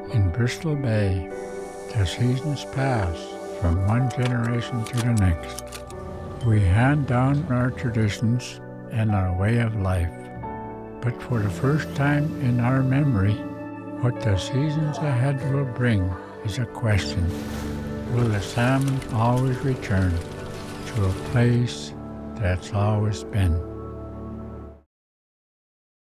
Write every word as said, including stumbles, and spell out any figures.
In Bristol Bay, the seasons pass from one generation to the next. We hand down our traditions and our way of life. But for the first time in our memory, what the seasons ahead will bring is a question. Will the salmon always return to a place that's always been?